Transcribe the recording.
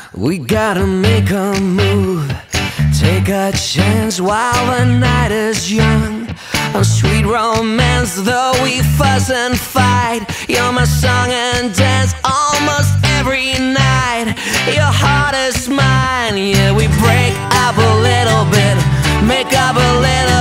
We gotta make a move, take a chance while the night is young. A sweet romance, though we fuss and fight. You're my song and dance almost every night. Your heart is mine, yeah, we break up a little bit, make up a little